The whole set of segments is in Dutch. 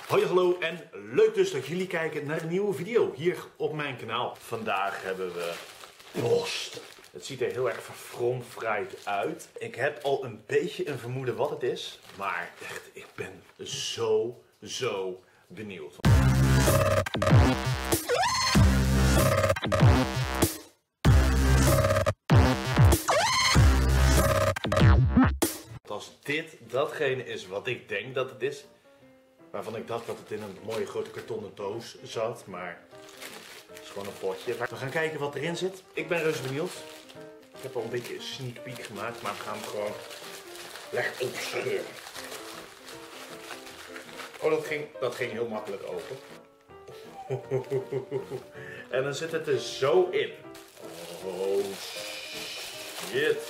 Hoi, hallo en leuk dus dat jullie kijken naar een nieuwe video hier op mijn kanaal. Vandaag hebben we post. Het ziet er heel erg verfromfraaid uit. Ik heb al een beetje een vermoeden wat het is. Maar echt, ik ben zo benieuwd. Als dit datgene is wat ik denk dat het is, waarvan ik dacht dat het in een mooie grote kartonnen doos zat, maar het is gewoon een potje. We gaan kijken wat erin zit. Ik ben reuze benieuwd. Ik heb al een beetje een sneak peek gemaakt, maar we gaan hem gewoon lekker opscheuren. Oh, dat ging heel makkelijk open. En dan zit het er zo in. Oh, shit.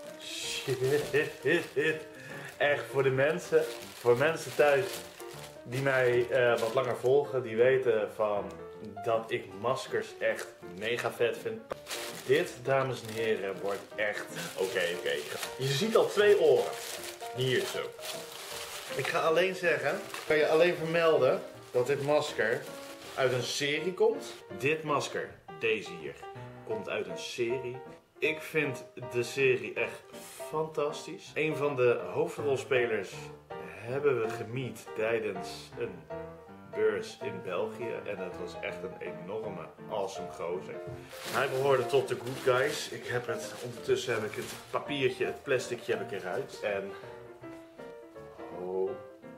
Echt voor mensen thuis die mij wat langer volgen, die weten van dat ik maskers echt mega vet vind. Dit, dames en heren, wordt echt... Oké. Je ziet al 2 oren. Hier zo. Ik ga alleen zeggen, kan je alleen vermelden dat dit masker uit een serie komt. Dit masker, deze hier, komt uit een serie. Ik vind de serie echt fantastisch. Een van de hoofdrolspelers hebben we gemiet tijdens een beurs in België. En het was echt een enorme awesome gozer. Hij behoorde tot de good guys. Ondertussen heb ik het papiertje, het plasticje heb ik eruit. En holy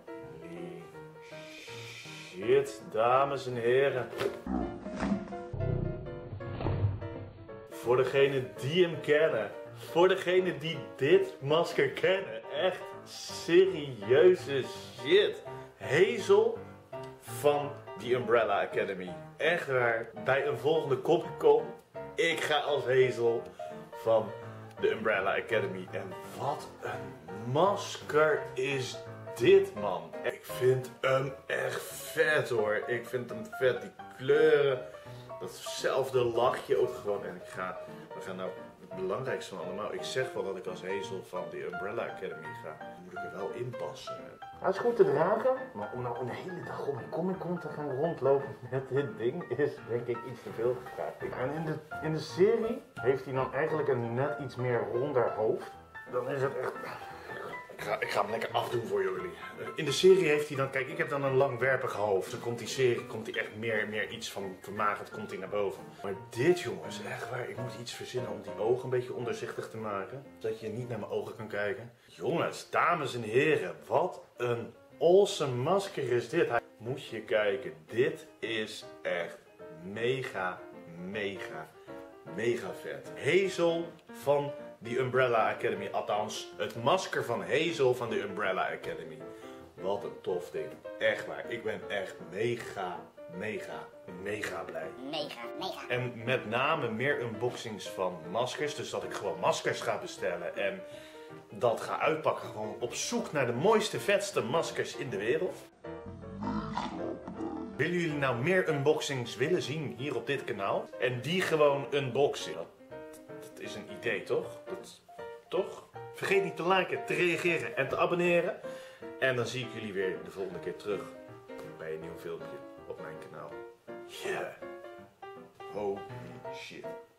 shit, dames en heren. Voor degenen die hem kennen, voor degenen die dit masker kennen, echt serieuze shit. Hazel van The Umbrella Academy. Echt waar, bij een volgende Comic Con, ik ga als Hazel van The Umbrella Academy. En wat een masker is dit, man. Ik vind hem echt vet, hoor. Ik vind hem vet, die kleuren. Datzelfde lachje ook gewoon. En we gaan nou het belangrijkste van allemaal. Ik zeg wel dat ik als Hazel van The Umbrella Academy ga. Dan moet ik er wel in passen. Hij is goed te dragen. Maar om nou een hele dag op een Comic Con te gaan rondlopen met dit ding is denk ik iets te veel gevraagd. En in de serie heeft hij dan eigenlijk een net iets meer ronder hoofd. Dan is het echt... Ik ga hem lekker afdoen voor jullie. In de serie heeft hij dan, kijk, ik heb dan een langwerpig hoofd. Dan komt die serie, komt hij echt meer iets van vermagerd, komt hij naar boven. Maar dit, jongens, echt waar, ik moet iets verzinnen om die ogen een beetje onderzichtig te maken. Zodat je niet naar mijn ogen kan kijken. Jongens, dames en heren, wat een awesome masker is dit. Moet je kijken, dit is echt mega vet. Hazel van The Umbrella Academy, althans het masker van Hazel van The Umbrella Academy. Wat een tof ding. Echt waar, ik ben echt mega blij. Mega. En met name meer unboxings van maskers, dus dat ik gewoon maskers ga bestellen en dat ga uitpakken. Gewoon op zoek naar de mooiste, vetste maskers in de wereld. Willen jullie nou meer unboxings willen zien hier op dit kanaal? En die gewoon unboxen? Dat is een idee, toch? Toch? Vergeet niet te liken, te reageren en te abonneren. En dan zie ik jullie weer de volgende keer terug bij een nieuw filmpje op mijn kanaal. Yeah. Holy shit.